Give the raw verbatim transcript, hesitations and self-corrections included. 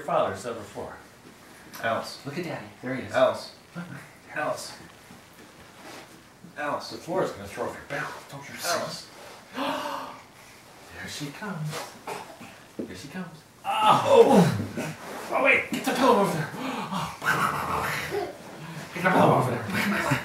father said before. Alice. Look at Daddy. There he is. Alice. Alice. Alice. The floor is going to throw off your balance. Don't you see? Alice. There she comes. Here she comes. Oh! Oh, wait! Get the pillow over there! Get the pillow over there!